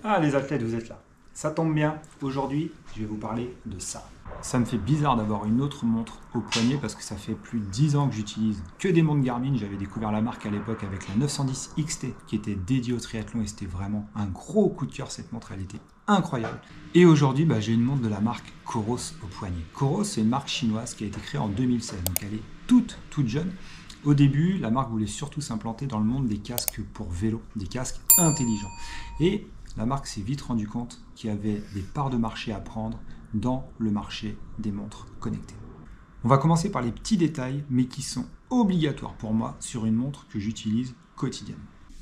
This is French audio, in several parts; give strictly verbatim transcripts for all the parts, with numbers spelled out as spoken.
Ah, les athlètes, vous êtes là. Ça tombe bien. Aujourd'hui, je vais vous parler de ça. Ça me fait bizarre d'avoir une autre montre au poignet parce que ça fait plus de dix ans que j'utilise que des montres Garmin. J'avais découvert la marque à l'époque avec la neuf cent dix X T qui était dédiée au triathlon et c'était vraiment un gros coup de cœur. Cette montre, elle était incroyable. Et aujourd'hui, bah, j'ai une montre de la marque Coros au poignet. Coros, c'est une marque chinoise qui a été créée en deux mille seize, donc elle est toute, toute jeune. Au début, la marque voulait surtout s'implanter dans le monde des casques pour vélo, des casques intelligents. Et la marque s'est vite rendue compte qu'il y avait des parts de marché à prendre dans le marché des montres connectées. On va commencer par les petits détails, mais qui sont obligatoires pour moi sur une montre que j'utilise quotidiennement.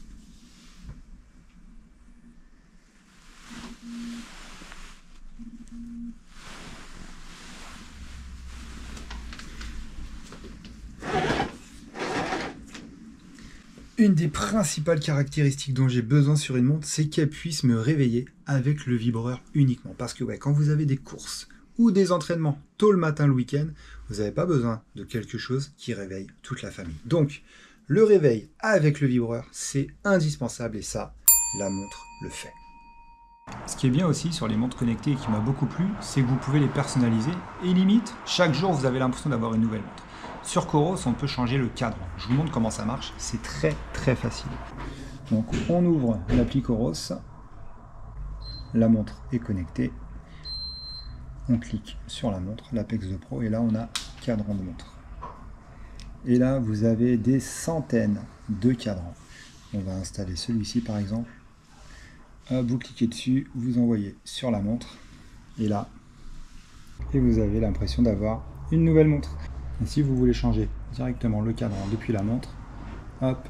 Une des principales caractéristiques dont j'ai besoin sur une montre, c'est qu'elle puisse me réveiller avec le vibreur uniquement. Parce que ouais, quand vous avez des courses ou des entraînements tôt le matin, le week-end, vous n'avez pas besoin de quelque chose qui réveille toute la famille. Donc, le réveil avec le vibreur, c'est indispensable et ça, la montre le fait. Ce qui est bien aussi sur les montres connectées et qui m'a beaucoup plu, c'est que vous pouvez les personnaliser et limite, chaque jour, vous avez l'impression d'avoir une nouvelle montre. Sur Coros, on peut changer le cadre. Je vous montre comment ça marche. C'est très très facile. Donc on ouvre l'appli Coros. La montre est connectée. On clique sur la montre, l'Apex deux Pro, et là on a cadran de montre. Et là vous avez des centaines de cadrans. On va installer celui-ci par exemple. Hop, vous cliquez dessus, vous envoyez sur la montre. Et là, et vous avez l'impression d'avoir une nouvelle montre. Et si vous voulez changer directement le cadran depuis la montre, hop,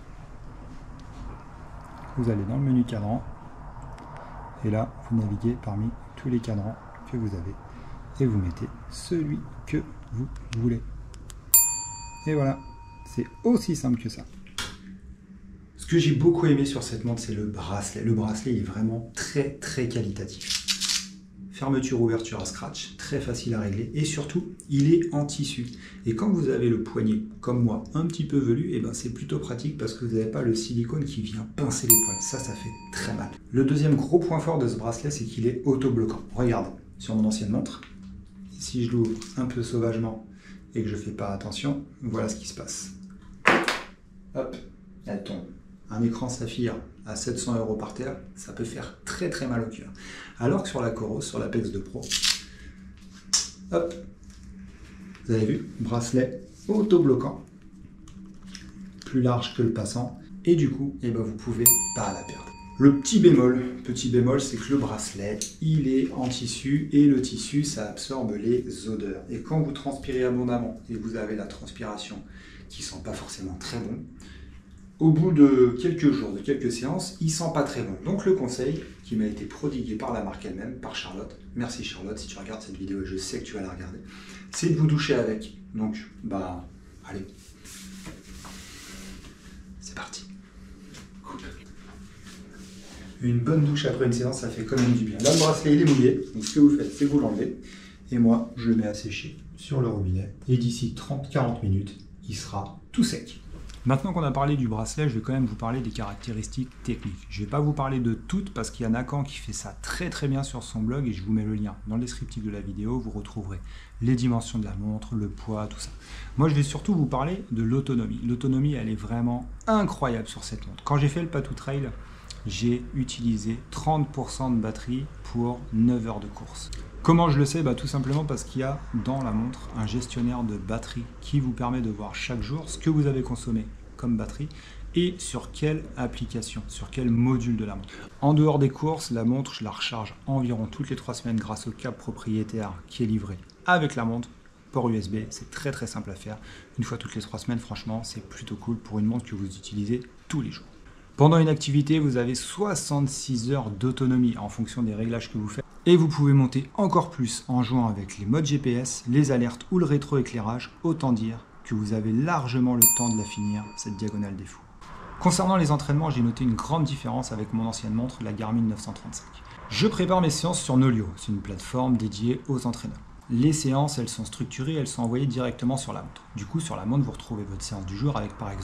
vous allez dans le menu cadran et là vous naviguez parmi tous les cadrans que vous avez et vous mettez celui que vous voulez. Et voilà, c'est aussi simple que ça. Ce que j'ai beaucoup aimé sur cette montre, c'est le bracelet. Le bracelet est vraiment très très qualitatif. Fermeture, ouverture à scratch, très facile à régler et surtout, il est en tissu. Et quand vous avez le poignet, comme moi, un petit peu velu, et ben c'est plutôt pratique parce que vous n'avez pas le silicone qui vient pincer les poils. Ça, ça fait très mal. Le deuxième gros point fort de ce bracelet, c'est qu'il est auto-bloquant. Regardez, sur mon ancienne montre, si je l'ouvre un peu sauvagement et que je ne fais pas attention, voilà ce qui se passe. Hop, elle tombe. Un écran saphir à sept cents euros par terre, ça peut faire très très mal au cœur. Alors que sur la Coros, sur l'Apex deux Pro, hop, vous avez vu, bracelet auto-bloquant, plus large que le passant, et du coup, eh ben, vous ne pouvez pas la perdre. Le petit bémol, petit bémol, c'est que le bracelet, il est en tissu, et le tissu, ça absorbe les odeurs. Et quand vous transpirez abondamment, et vous avez la transpiration qui ne sent pas forcément très bon, au bout de quelques jours, de quelques séances, il sent pas très bon. Donc le conseil qui m'a été prodigué par la marque elle-même, par Charlotte, merci Charlotte si tu regardes cette vidéo et je sais que tu vas la regarder, c'est de vous doucher avec. Donc, bah, allez, c'est parti. Coupe. Une bonne douche après une séance, ça fait quand même du bien. Là, le bracelet, il est mouillé, donc ce que vous faites, c'est que vous l'enlevez. Et moi, je le mets à sécher sur le robinet. Et d'ici trente à quarante minutes, il sera tout sec. Maintenant qu'on a parlé du bracelet, je vais quand même vous parler des caractéristiques techniques. Je ne vais pas vous parler de toutes parce qu'il y a Nakan qui fait ça très très bien sur son blog et je vous mets le lien dans le descriptif de la vidéo. Vous retrouverez les dimensions de la montre, le poids, tout ça. Moi, je vais surtout vous parler de l'autonomie. L'autonomie, elle est vraiment incroyable sur cette montre. Quand j'ai fait le Patou Trail, j'ai utilisé trente pour cent de batterie pour neuf heures de course. Comment je le sais? Bah, tout simplement parce qu'il y a dans la montre un gestionnaire de batterie qui vous permet de voir chaque jour ce que vous avez consommé comme batterie et sur quelle application, sur quel module de la montre. En dehors des courses, la montre, je la recharge environ toutes les trois semaines grâce au câble propriétaire qui est livré avec la montre, port U S B, c'est très très simple à faire. Une fois toutes les trois semaines, franchement, c'est plutôt cool pour une montre que vous utilisez tous les jours. Pendant une activité, vous avez soixante-six heures d'autonomie en fonction des réglages que vous faites. Et vous pouvez monter encore plus en jouant avec les modes G P S, les alertes ou le rétroéclairage. Autant dire que vous avez largement le temps de la finir, cette diagonale des fous. Concernant les entraînements, j'ai noté une grande différence avec mon ancienne montre, la Garmin neuf cent trente-cinq. Je prépare mes séances sur Nolio, c'est une plateforme dédiée aux entraîneurs. Les séances, elles sont structurées, elles sont envoyées directement sur la montre. Du coup, sur la montre, vous retrouvez votre séance du jour avec par exemple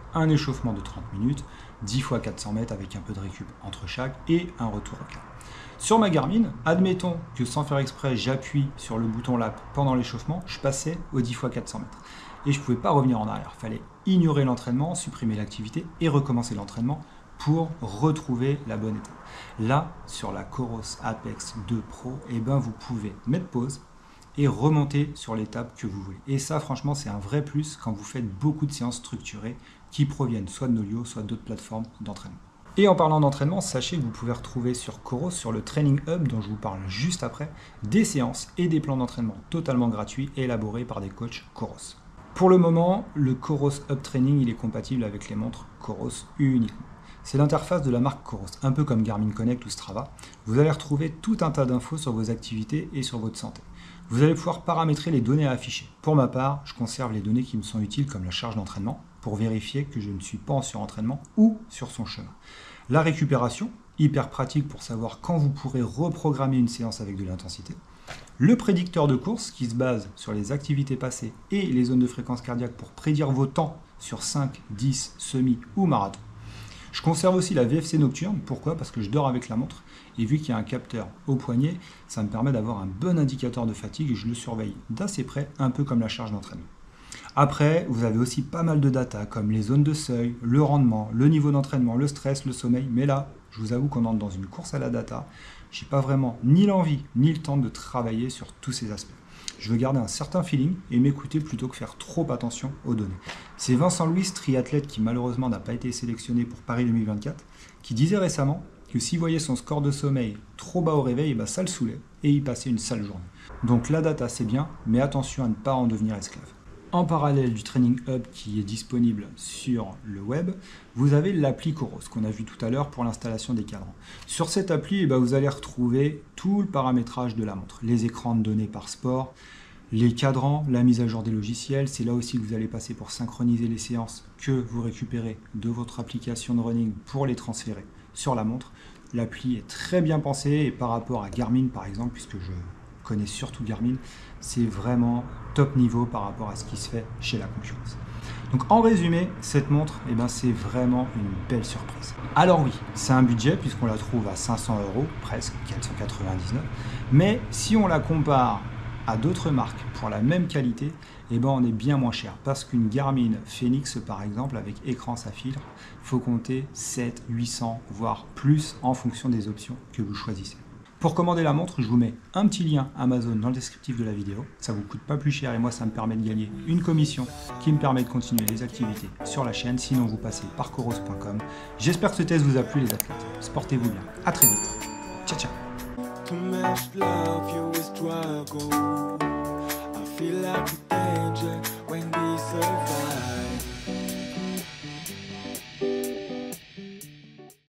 un échauffement de trente minutes, dix fois quatre cents mètres avec un peu de récup entre chaque et un retour au calme. Sur ma Garmin, admettons que sans faire exprès, j'appuie sur le bouton lap pendant l'échauffement, je passais aux dix fois quatre cents mètres. Et je ne pouvais pas revenir en arrière. Il fallait ignorer l'entraînement, supprimer l'activité et recommencer l'entraînement pour retrouver la bonne étape. Là, sur la Coros Apex deux Pro, eh ben, vous pouvez mettre pause et remonter sur l'étape que vous voulez. Et ça, franchement, c'est un vrai plus quand vous faites beaucoup de séances structurées qui proviennent soit de Nolio, soit d'autres plateformes d'entraînement. Et en parlant d'entraînement, sachez que vous pouvez retrouver sur Coros, sur le Training Hub dont je vous parle juste après, des séances et des plans d'entraînement totalement gratuits élaborés par des coachs Coros. Pour le moment, le Coros Hub Training il est compatible avec les montres Coros uniquement. C'est l'interface de la marque Coros, un peu comme Garmin Connect ou Strava. Vous allez retrouver tout un tas d'infos sur vos activités et sur votre santé. Vous allez pouvoir paramétrer les données à afficher. Pour ma part, je conserve les données qui me sont utiles comme la charge d'entraînement pour vérifier que je ne suis pas en surentraînement ou sur son chemin. La récupération, hyper pratique pour savoir quand vous pourrez reprogrammer une séance avec de l'intensité. Le prédicteur de course qui se base sur les activités passées et les zones de fréquence cardiaque pour prédire vos temps sur cinq, dix, semi ou marathon. Je conserve aussi la V F C nocturne. Pourquoi? Parce que je dors avec la montre et vu qu'il y a un capteur au poignet, ça me permet d'avoir un bon indicateur de fatigue et je le surveille d'assez près, un peu comme la charge d'entraînement. Après, vous avez aussi pas mal de data comme les zones de seuil, le rendement, le niveau d'entraînement, le stress, le sommeil. Mais là, je vous avoue qu'on entre dans une course à la data. Je n'ai pas vraiment ni l'envie ni le temps de travailler sur tous ces aspects. Je veux garder un certain feeling et m'écouter plutôt que faire trop attention aux données. C'est Vincent Louis, triathlète qui malheureusement n'a pas été sélectionné pour Paris deux mille vingt-quatre, qui disait récemment que s'il voyait son score de sommeil trop bas au réveil, bah ça le saoulait et il passait une sale journée. Donc la data c'est bien, mais attention à ne pas en devenir esclave. En parallèle du Training Hub qui est disponible sur le web, vous avez l'appli Coros qu'on a vu tout à l'heure pour l'installation des cadrans. Sur cette appli, eh ben, vous allez retrouver tout le paramétrage de la montre, les écrans de données par sport, les cadrans, la mise à jour des logiciels. C'est là aussi que vous allez passer pour synchroniser les séances que vous récupérez de votre application de running pour les transférer sur la montre. L'appli est très bien pensée et par rapport à Garmin par exemple, puisque je connais surtout Garmin, c'est vraiment top niveau par rapport à ce qui se fait chez la concurrence. Donc en résumé, cette montre, eh ben, c'est vraiment une belle surprise. Alors oui, c'est un budget puisqu'on la trouve à cinq cents euros, presque quatre cent quatre-vingt-dix-neuf, mais si on la compare à d'autres marques pour la même qualité, eh ben, on est bien moins cher parce qu'une Garmin Fenix par exemple avec écran saphir, il faut compter sept, huit cents voire plus en fonction des options que vous choisissez. Pour commander la montre, je vous mets un petit lien Amazon dans le descriptif de la vidéo. Ça vous coûte pas plus cher et moi ça me permet de gagner une commission qui me permet de continuer les activités sur la chaîne. Sinon vous passez par coros point com. J'espère que ce test vous a plu les athlètes. Sportez-vous bien. À très vite. Ciao ciao.